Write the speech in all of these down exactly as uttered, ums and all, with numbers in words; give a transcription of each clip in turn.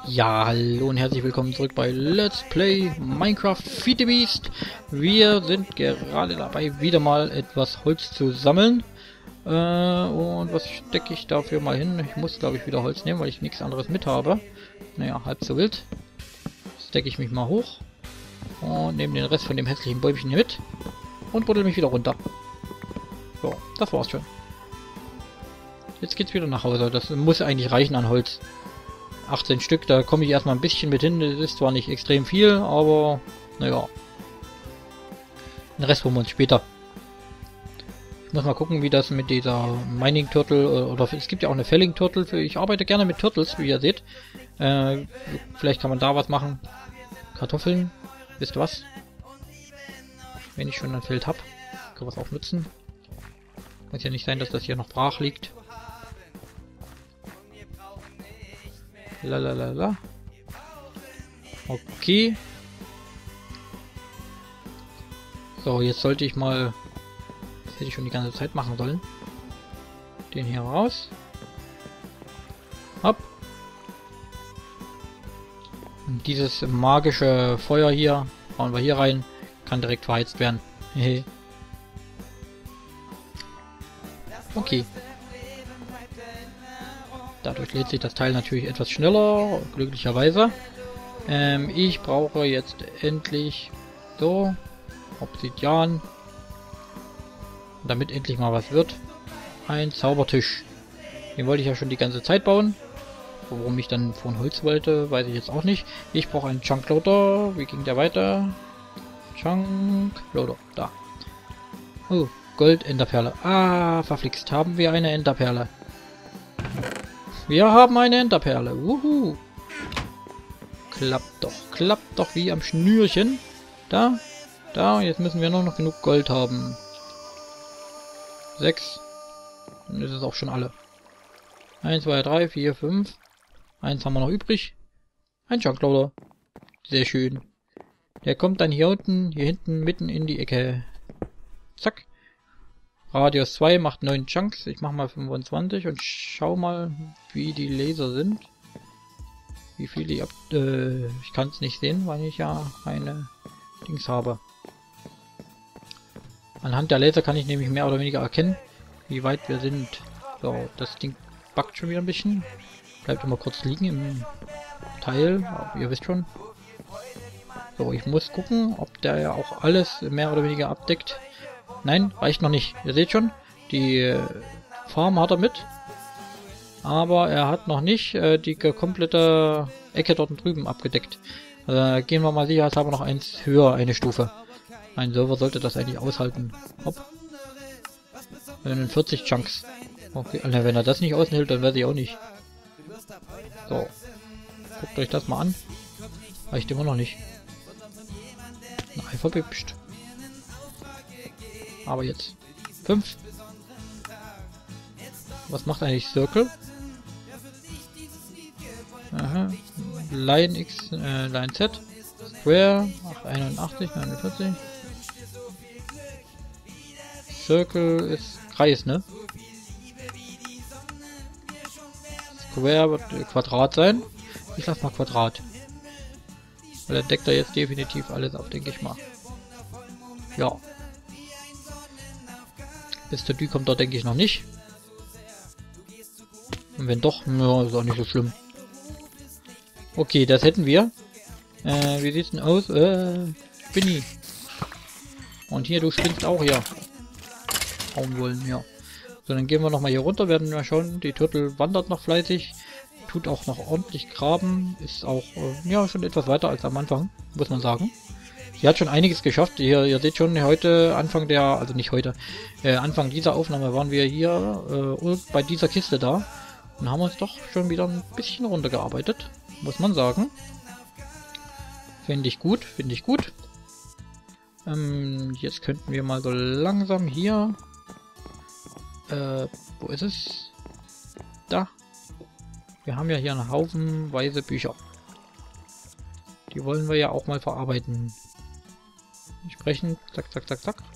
Ja, hallo und herzlich willkommen zurück bei Let's Play Minecraft Feed the Beast. Wir sind gerade dabei, wieder mal etwas Holz zu sammeln. Äh, und was stecke ich dafür mal hin? Ich muss, glaube ich, wieder Holz nehmen, weil ich nichts anderes mit habe. Naja, halb so wild. Stecke ich mich mal hoch und nehme den Rest von dem hässlichen Bäumchen hier mit und buddel mich wieder runter. So, das war's schon. Jetzt geht's wieder nach Hause. Das muss eigentlich reichen an Holz. achtzehn Stück, da komme ich erstmal ein bisschen mit hin. Das ist zwar nicht extrem viel, aber naja. Den Rest holen wir uns später. Ich muss mal gucken, wie das mit dieser Mining Turtle oder, oder es gibt ja auch eine Felling Turtle. Für, ich arbeite gerne mit Turtles, wie ihr seht. Äh, vielleicht kann man da was machen. Kartoffeln, wisst ihr was? Wenn ich schon ein Feld habe, kann was auch nutzen. Muss ja nicht sein, dass das hier noch brach liegt. Lalalala. Okay. So, jetzt sollte ich mal... Das hätte ich schon die ganze Zeit machen sollen. Den hier raus. Hopp. Und dieses magische Feuer hier, bauen wir hier rein. Kann direkt verheizt werden. Hehe. Okay. Dadurch lädt sich das Teil natürlich etwas schneller, glücklicherweise. Ähm, ich brauche jetzt endlich so Obsidian, damit endlich mal was wird. Ein Zaubertisch. Den wollte ich ja schon die ganze Zeit bauen. Warum ich dann von Holz wollte, weiß ich jetzt auch nicht. Ich brauche einen Chunkloader. Wie ging der weiter? Chunkloader. Da. Oh, Gold, Enderperle. Ah, verflixt. Haben wir eine Enderperle. Wir haben eine Enderperle. Wuhu. Klappt doch. Klappt doch wie am Schnürchen. Da. Da. Jetzt müssen wir nur noch genug Gold haben. Sechs. Dann ist es auch schon alle. Eins, zwei, drei, vier, fünf. Eins haben wir noch übrig. Ein Chunkloader. Sehr schön. Der kommt dann hier unten, hier hinten, mitten in die Ecke. Zack. Radius zwei macht neun Chunks. Ich mache mal fünfundzwanzig und schau mal, wie die Laser sind. Wie viele ich ab... Äh, ich kann es nicht sehen, weil ich ja keine Dings habe. Anhand der Laser kann ich nämlich mehr oder weniger erkennen, wie weit wir sind. So, das Ding backt schon wieder ein bisschen. Bleibt immer kurz liegen im Teil, aber ihr wisst schon. So, ich muss gucken, ob der ja auch alles mehr oder weniger abdeckt. Nein, reicht noch nicht. Ihr seht schon, die Farm hat er mit. Aber er hat noch nicht äh, die komplette Ecke dort drüben abgedeckt. Also gehen wir mal sicherheitshalber noch eins höher, eine Stufe. Ein Server sollte das eigentlich aushalten. Hopp. vierzig Chunks. Okay, also wenn er das nicht aushält, dann weiß ich auch nicht. So. Guckt euch das mal an. Reicht immer noch nicht. Nein, verbübscht. Aber jetzt. fünf. Was macht eigentlich Circle? Aha. Line X, äh, Line Z. Square. einundachtzig, neunundvierzig. Circle ist Kreis, ne? Square wird äh, Quadrat sein. Ich lasse mal Quadrat. Weil er deckt da jetzt definitiv alles ab, denke ich mal. Ja. Bis der Dü kommt da, denke ich, noch nicht. Und wenn doch, ja, ist auch nicht so schlimm. Okay, das hätten wir. Äh, wie sieht's denn aus? Äh, Spinny. Und hier, du spinnst auch hier. Hauen wollen, ja. So, dann gehen wir nochmal hier runter, werden wir schauen. Die Turtle wandert noch fleißig. Tut auch noch ordentlich graben. Ist auch, äh, ja, schon etwas weiter als am Anfang, muss man sagen. Sie hat schon einiges geschafft. Ihr, ihr seht schon, heute, Anfang der, also nicht heute, äh, Anfang dieser Aufnahme waren wir hier äh, bei dieser Kiste da und haben uns doch schon wieder ein bisschen runtergearbeitet, muss man sagen. Finde ich gut, finde ich gut. Ähm, jetzt könnten wir mal so langsam hier, äh, wo ist es? Da. Wir haben ja hier einen Haufenweise Bücher. Die wollen wir ja auch mal verarbeiten. Entsprechend, zack, zack, zack, zack.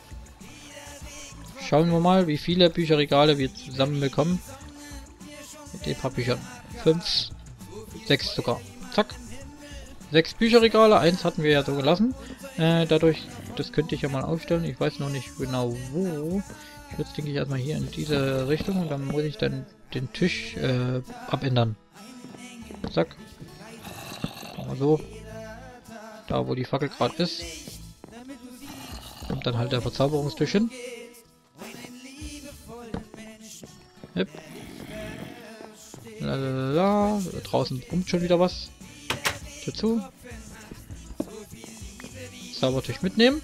Schauen wir mal, wie viele Bücherregale wir zusammen bekommen. Mit den paar Büchern. Fünf, sechs sogar. Zack. Sechs Bücherregale. Eins hatten wir ja so gelassen. Äh, dadurch, das könnte ich ja mal aufstellen. Ich weiß noch nicht genau wo. Ich würde, denke ich, erstmal hier in diese Richtung. Und dann muss ich dann den Tisch äh, abändern. Zack. Machen wir so. Da, wo die Fackel gerade ist. Kommt dann halt der Verzauberungstisch hin. Hip. Lalala. Draußen brummt schon wieder was. Dazu. Zaubertisch mitnehmen.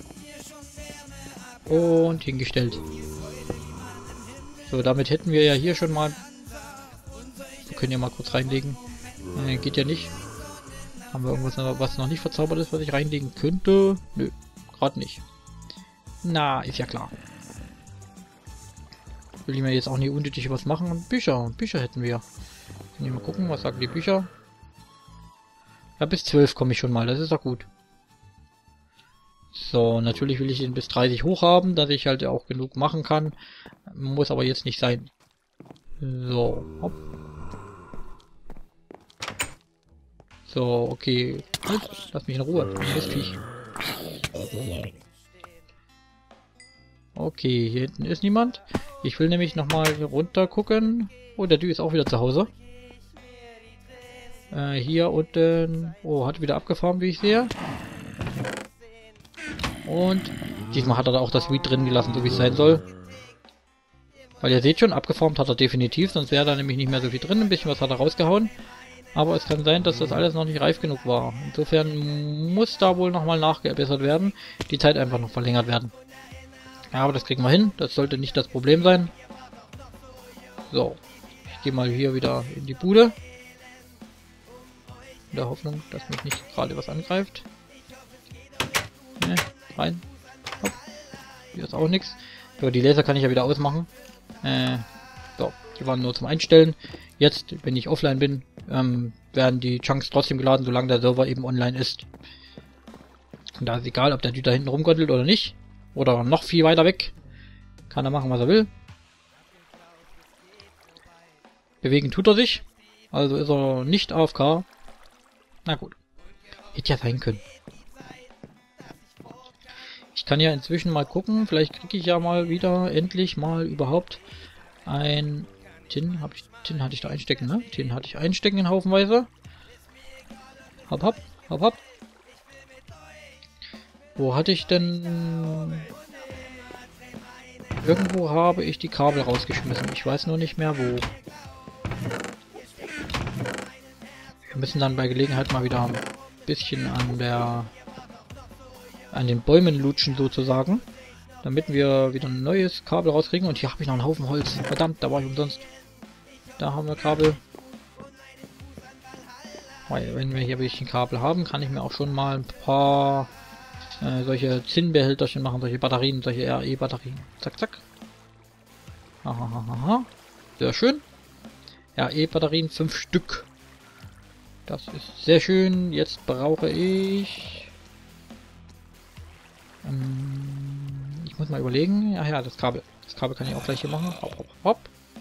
Und hingestellt. So, damit hätten wir ja hier schon mal... Wir können ja mal kurz reinlegen. Äh, geht ja nicht. Haben wir irgendwas, was noch nicht verzaubert ist, was ich reinlegen könnte? Nö, gerade nicht. Na, ist ja klar. Will ich mir jetzt auch nicht unnötig was machen. Bücher, Bücher hätten wir. Können wir mal gucken, was sagen die Bücher? Ja, bis zwölf komme ich schon mal, das ist doch gut. So, natürlich will ich ihn bis dreißig hoch haben, dass ich halt auch genug machen kann. Muss aber jetzt nicht sein. So, hopp. So, okay. Halt, lass mich in Ruhe. Mistviech. Okay, hier hinten ist niemand. Ich will nämlich nochmal runter gucken. Oh, der Dü ist auch wieder zu Hause. Äh, hier unten... Oh, hat wieder abgefahren, wie ich sehe. Und diesmal hat er da auch das Weed drin gelassen, so wie es sein soll. Weil ihr seht schon, abgeformt hat er definitiv, sonst wäre da nämlich nicht mehr so viel drin. Ein bisschen was hat er rausgehauen. Aber es kann sein, dass das alles noch nicht reif genug war. Insofern muss da wohl nochmal nachgebessert werden. Die Zeit einfach noch verlängert werden. Ja, aber das kriegen wir hin. Das sollte nicht das Problem sein. So. Ich gehe mal hier wieder in die Bude. In der Hoffnung, dass mich nicht gerade was angreift. Ne, rein. Hopp. Hier ist auch nichts. So, die Laser kann ich ja wieder ausmachen. Äh, so, die waren nur zum Einstellen. Jetzt, wenn ich offline bin, ähm, werden die Chunks trotzdem geladen, solange der Server eben online ist. Und da ist egal, ob der Dude da hinten rumgondelt oder nicht. Oder noch viel weiter weg. Kann er machen, was er will. Bewegen tut er sich. Also ist er nicht A F K. Na gut. Hätte ja sein können. Ich kann ja inzwischen mal gucken. Vielleicht kriege ich ja mal wieder endlich mal überhaupt ein... Tin, hab ich, Tin hatte ich da einstecken, ne? Tin hatte ich einstecken in haufenweise. Hopp, hopp, hopp, hopp. Wo hatte ich denn... Irgendwo habe ich die Kabel rausgeschmissen. Ich weiß nur nicht mehr wo. Wir müssen dann bei Gelegenheit mal wieder ein bisschen an der... an den Bäumen lutschen sozusagen. Damit wir wieder ein neues Kabel rauskriegen. Und hier habe ich noch einen Haufen Holz. Verdammt, da war ich umsonst. Da haben wir Kabel. Weil, wenn wir hier ein bisschen Kabel haben, kann ich mir auch schon mal ein paar äh, solche Zinnbehälterchen machen. Solche Batterien, solche R E-Batterien. Zack, zack. Aha, sehr schön. R E-Batterien, fünf Stück. Das ist sehr schön. Jetzt brauche ich... Ähm, ich muss mal überlegen. Ja, ja, das Kabel. Das Kabel kann ich auch gleich hier machen. Hopp, hopp, hopp.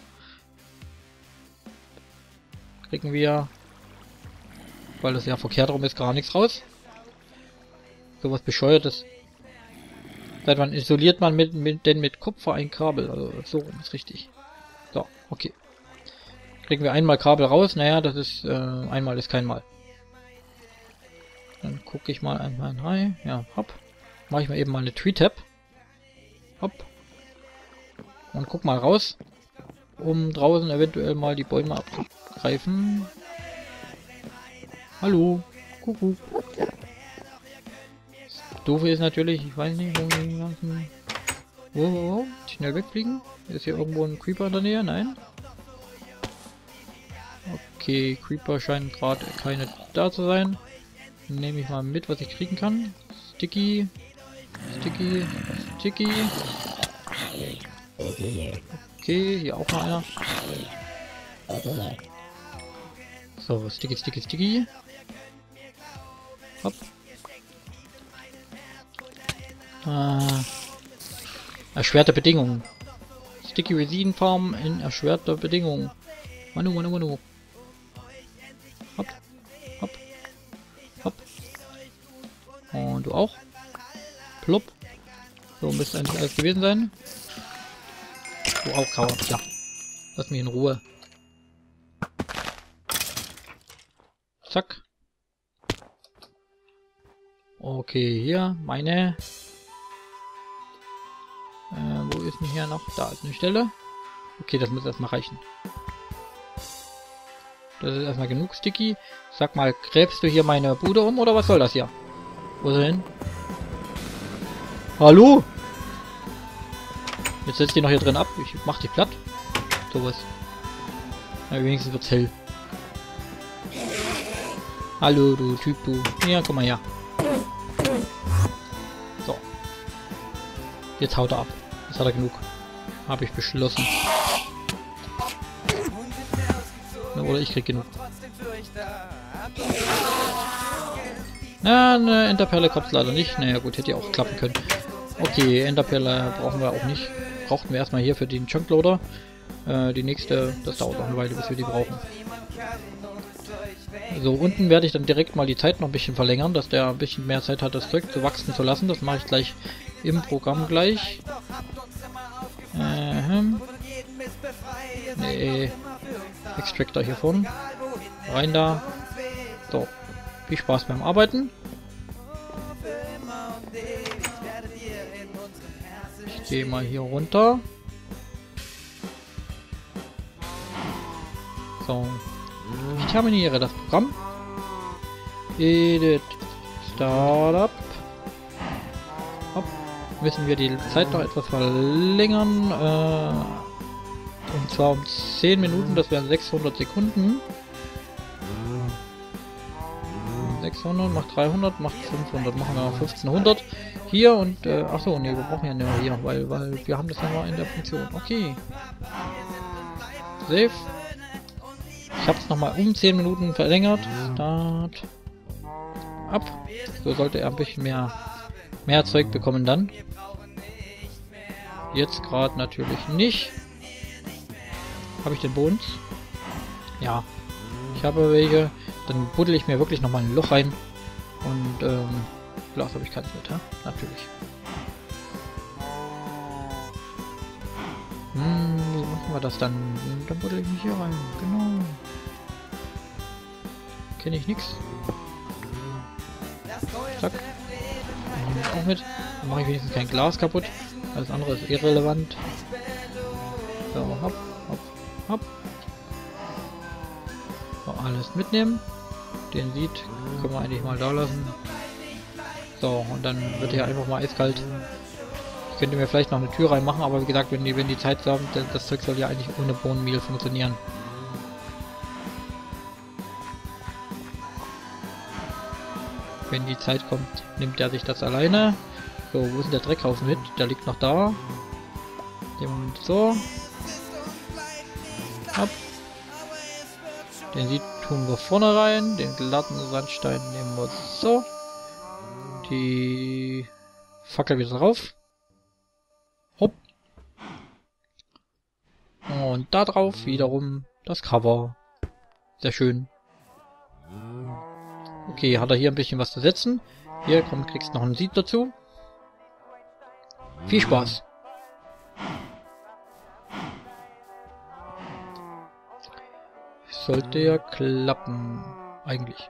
Kriegen wir, weil das ja verkehrt rum ist, gar nichts raus. Sowas Bescheuertes. Seit wann isoliert man mit, mit, denn mit Kupfer ein Kabel? Also so rum ist richtig. So, okay. Kriegen wir einmal Kabel raus. Naja, das ist, äh, einmal ist kein Mal. Dann gucke ich mal einmal rein. Ja, hopp. Mache ich mal eben mal eine Tree-Tab. Hopp. Und guck mal raus. Um draußen eventuell mal die Bäume abzugreifen. Hallo. Kuckuck. Das Doofe ist natürlich, ich weiß nicht, wo die ganzen... Wo, wo, wo? Schnell wegfliegen. Ist hier irgendwo ein Creeper in der Nähe? Nein. Okay, Creeper scheinen gerade keine da zu sein. Nehme ich mal mit, was ich kriegen kann. Sticky. Sticky. Sticky. Okay, hier auch noch einer. So, Sticky, Sticky, Sticky. Hopp. Äh, erschwerte Bedingungen. Sticky Resin Farm in erschwerter Bedingungen. Manu, Manu, Manu. Hopp. Hopp. Hopp. Und du auch. Plopp. So, müsste eigentlich alles gewesen sein. Du auch, Kauer. Ja. Lass mich in Ruhe. Zack. Okay, hier meine. Äh, wo ist denn hier noch? Da ist eine Stelle. Okay, das muss erstmal reichen. Das ist erstmal genug, Sticky. Sag mal, gräbst du hier meine Bude um oder was soll das hier? Wo ist er hin? Hallo? Jetzt setzt ihr noch hier drin ab. Ich mach dich platt. Sowas. Ja, wenigstens wird's hell. Hallo, du Typ, du. Ja, komm mal her. So. Jetzt haut er ab. Jetzt hat er genug. Habe ich beschlossen. Oder ich krieg genug. Na, eine Enderperle kommt leider nicht. Naja gut, hätte ja auch klappen können. Okay, Enderperle brauchen wir auch nicht. Brauchten wir erstmal hier für den Chunkloader. Äh, die nächste, das dauert noch eine Weile, bis wir die brauchen. So, unten werde ich dann direkt mal die Zeit noch ein bisschen verlängern, dass der ein bisschen mehr Zeit hat, das Zeug zu wachsen zu lassen. Das mache ich gleich im Programm gleich. Ähm. Nee. Extractor hier vorne. Rein da. So. Viel Spaß beim Arbeiten. Ich gehe mal hier runter. So. Ich terminiere das Programm. Edit. Startup. Hopp. Müssen wir die Zeit noch etwas verlängern. Äh, und zwar um zehn Minuten. Das wären sechshundert Sekunden. sechshundert macht dreihundert, macht fünfhundert. Machen wir fünfzehnhundert. Hier und... Äh, achso, ne, wir brauchen ja nur hier, weil, weil wir haben das ja nur in der Funktion. Okay. Save. Ich habe es nochmal um zehn Minuten verlängert. Start. Ab. So sollte er ein bisschen mehr, mehr Zeug bekommen dann. Jetzt gerade natürlich nicht. Habe ich den Bones? Ja. Ich habe welche. Dann buddel ich mir wirklich nochmal ein Loch rein. Und ähm, Glas habe ich keins mit, ja? Natürlich. Hm, wie machen wir das dann? Dann buddel ich mich hier rein. Genau. Kenne ich nichts. Zack. Nehme ich auch mit. Dann mache ich wenigstens kein Glas kaputt. Alles andere ist irrelevant. So, hopp, hopp, hopp. So, alles mitnehmen. Den sieht, können wir eigentlich mal da lassen. So, und dann wird hier einfach mal eiskalt. Ich könnte mir vielleicht noch eine Tür reinmachen, aber wie gesagt, wenn die, wenn die Zeit haben, das Zeug soll ja eigentlich ohne Bohnenmehl funktionieren. Wenn die Zeit kommt, nimmt er sich das alleine. So, wo ist denn der Dreckhaufen mit? Der liegt noch da. Den so. Ab. Den sieht tun wir vorne rein. Den glatten Sandstein nehmen wir so. Die Fackel wieder drauf. Hopp. Und da drauf wiederum das Cover. Sehr schön. Okay, hat er hier ein bisschen was zu setzen. Hier, komm, kriegst noch einen Sieb dazu. Viel Spaß. Sollte ja klappen. Eigentlich.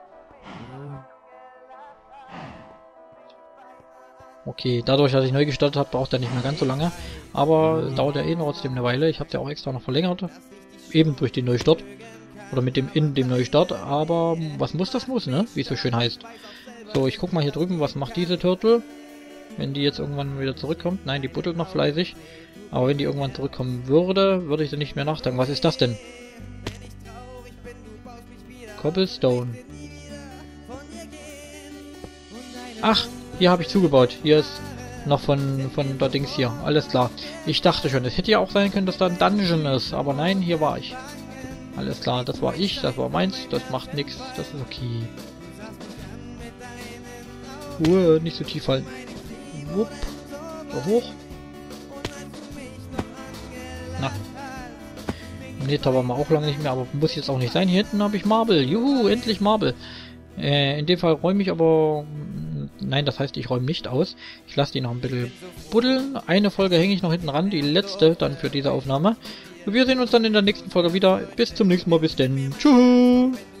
Okay, dadurch, dass ich neu gestartet habe, braucht er nicht mehr ganz so lange. Aber es dauert ja eh trotzdem eine Weile. Ich habe es ja auch extra noch verlängert. Eben durch den Neustart. Oder mit dem in dem Neustart. Aber was muss, das muss, ne? Wie es so schön heißt. So, ich guck mal hier drüben, was macht diese Turtle? Wenn die jetzt irgendwann wieder zurückkommt. Nein, die buddelt noch fleißig. Aber wenn die irgendwann zurückkommen würde, würde ich sie nicht mehr nachdenken. Was ist das denn? Cobblestone. Ach, hier habe ich zugebaut. Hier ist noch von, von der Dings hier. Alles klar. Ich dachte schon, es hätte ja auch sein können, dass da ein Dungeon ist. Aber nein, hier war ich. Alles klar, das war ich, das war meins. Das macht nichts. Das ist okay. Ruhe, nicht so tief fallen. Wupp. So hoch. Na. Nether waren wir auch lange nicht mehr, aber muss jetzt auch nicht sein. Hier hinten habe ich Marble. Juhu, endlich Marble. Äh, in dem Fall räume ich aber... Nein, das heißt, ich räume nicht aus. Ich lasse die noch ein bisschen buddeln. Eine Folge hänge ich noch hinten ran, die letzte dann für diese Aufnahme. Und wir sehen uns dann in der nächsten Folge wieder. Bis zum nächsten Mal, bis denn. Tschüss.